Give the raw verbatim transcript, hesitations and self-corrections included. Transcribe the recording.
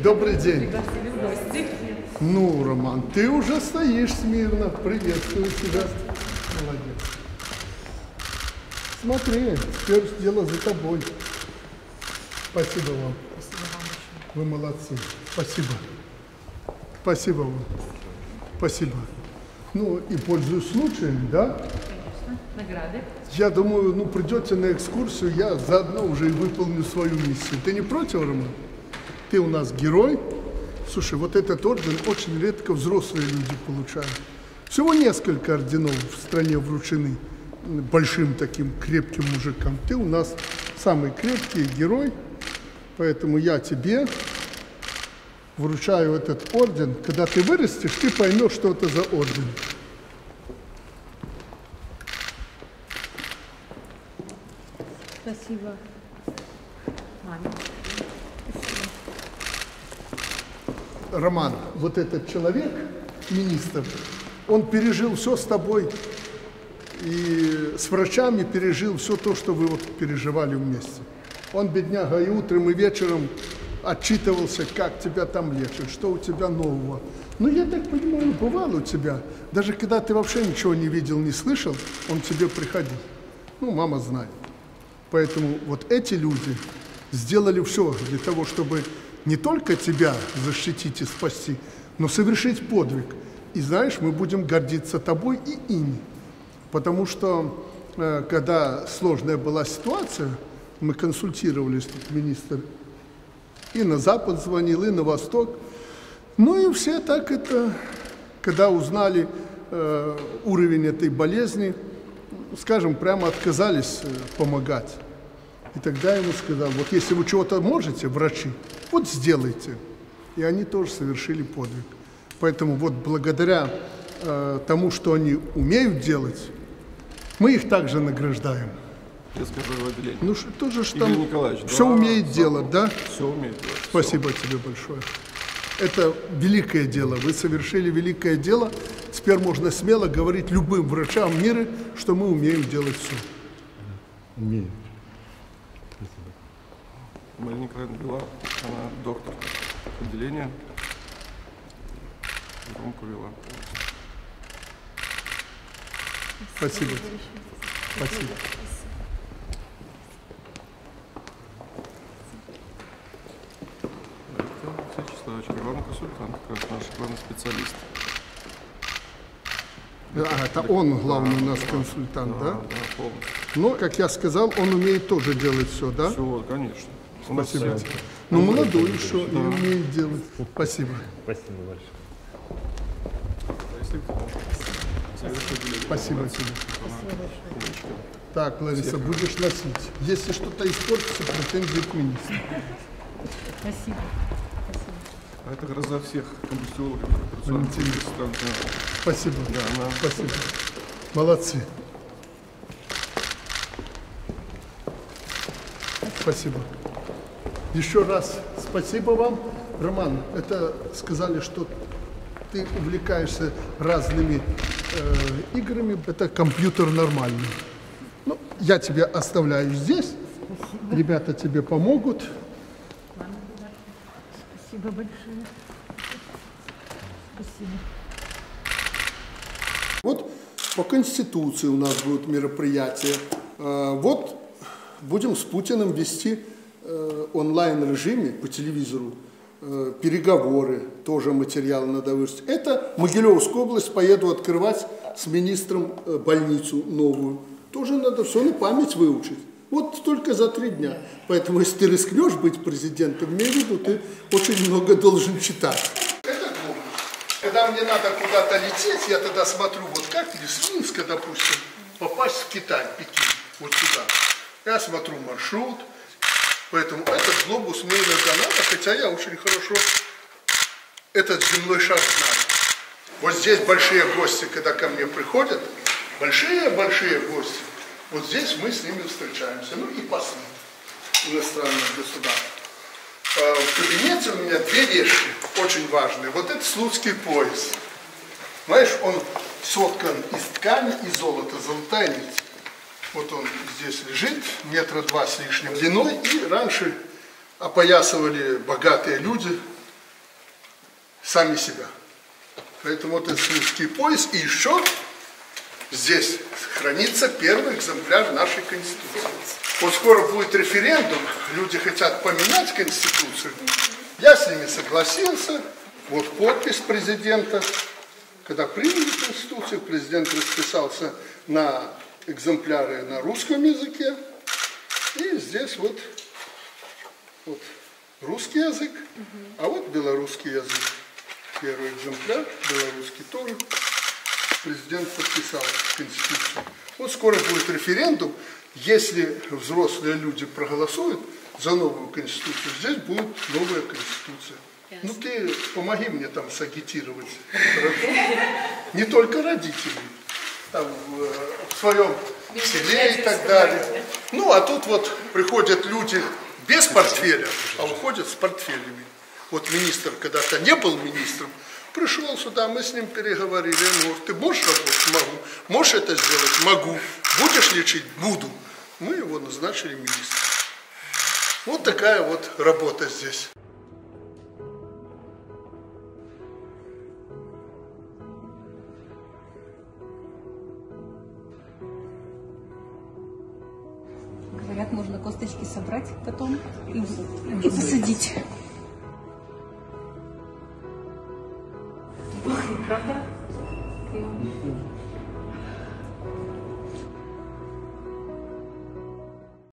Добрый день. Пригласили в гости. Ну, Роман, ты уже стоишь смирно. Приветствую тебя. Молодец. Смотри, теперь дело за тобой. Спасибо вам. Спасибо вам большое. Вы молодцы. Спасибо. Спасибо вам. Спасибо. Ну, и пользуясь случаем, да? Конечно. Награды. Я думаю, ну, придете на экскурсию, я заодно уже и выполню свою миссию. Ты не против, Роман? Ты у нас герой. Слушай, вот этот орден очень редко взрослые люди получают. Всего несколько орденов в стране вручены большим таким крепким мужикам. Ты у нас самый крепкий герой, поэтому я тебе вручаю этот орден. Когда ты вырастешь, ты поймешь, что это за орден. Спасибо маме. Роман, вот этот человек, министр, он пережил все с тобой и с врачами пережил все то, что вы вот переживали вместе. Он, бедняга, и утром, и вечером отчитывался, как тебя там лечат, что у тебя нового. Ну, я так понимаю, бывало у тебя, даже когда ты вообще ничего не видел, не слышал, он к тебе приходил. Ну, мама знает. Поэтому вот эти люди сделали все для того, чтобы не только тебя защитить и спасти, но совершить подвиг. И знаешь, мы будем гордиться тобой и ими. Потому что, э, когда сложная была ситуация, мы консультировались, тут министр и на Запад звонил, и на Восток. Ну и все так это, когда узнали э, уровень этой болезни, скажем, прямо отказались э, помогать. И тогда я ему сказал, вот если вы чего-то можете, врачи, вот сделайте. И они тоже совершили подвиг. Поэтому вот благодаря э, тому, что они умеют делать, мы их также награждаем. Я скажу в отделении. Ну что же ж там все да, умеет да, делать, да? Все умеет делать. Спасибо все. тебе большое. Это великое дело. Вы совершили великое дело. Теперь можно смело говорить любым врачам мира, что мы умеем делать все. Умеем. Мария Николаевна Бела, она доктор отделения. Громко вела. Спасибо. Спасибо. Это Алексей Вячеславович, главный консультант, как раз наш главный специалист. А, это он главный у нас консультант, да? Да, да, полностью. Но, как я сказал, он умеет тоже делать все, да? Все, конечно. Спасибо тебе. Ну, молодой еще и умеет делать. Спасибо. Спасибо большое. Спасибо тебе. Так, Лариса, будешь носить. Если что-то испортится, претензии к министру. Спасибо. А это гроза всех комбустиологов. Валентина. Спасибо. Да, она... Спасибо. Молодцы. Спасибо. Еще раз спасибо вам. Роман, это сказали, что ты увлекаешься разными э, играми. Это компьютер нормальный. Ну, я тебя оставляю здесь. Спасибо. Ребята тебе помогут. Спасибо большое. Спасибо. Вот по Конституции у нас будут мероприятия. Э, вот будем с Путиным вести э, онлайн-режиме по телевизору э, переговоры, тоже материал надо выложить. Это Могилевскую область поеду открывать с министром э, больницу новую. Тоже надо все на память выучить. Вот только за три дня. Поэтому, если ты рискнешь быть президентом, имей в виду, ты очень много должен читать. Это глупо. Когда мне надо куда-то лететь, я тогда смотрю, вот как из Минска, допустим, попасть в Китай, Пекин, вот сюда. Я смотрю маршрут, поэтому этот глобус мне иногда надо, хотя я очень хорошо этот земной шар знаю. Вот здесь большие гости, когда ко мне приходят, большие-большие гости, вот здесь мы с ними встречаемся, ну и послы иностранных государств. В кабинете у меня две вещи очень важные. Вот это слуцкий пояс. Знаешь, он соткан из ткани и золота, золотая нить. Вот он здесь лежит, метра два с лишним длиной, и раньше опоясывали богатые люди сами себя. Поэтому вот этот русский пояс. И еще здесь хранится первый экземпляр нашей Конституции. Вот скоро будет референдум, люди хотят поменять Конституцию. Я с ними согласился. Вот подпись президента. Когда приняли Конституцию, президент расписался на экземпляры на русском языке. И здесь вот, вот русский язык, а вот белорусский язык. Первый экземпляр, белорусский тоже. Президент подписал Конституцию. Вот скоро будет референдум. Если взрослые люди проголосуют за новую Конституцию, здесь будет новая Конституция. Yes. Ну ты помоги мне там сагитировать. Не только родители. Там в своем селе и так далее. Ну а тут вот приходят люди без портфеля, а уходят с портфелями. Вот министр когда-то не был министром, пришел сюда, мы с ним переговорили. Ну, ты можешь работать? Могу. Можешь это сделать? Могу. Будешь лечить? Буду. Мы его назначили министром. Вот такая вот работа здесь. Говорят, можно косточки собрать потом и, и посадить. Пахнет, правда?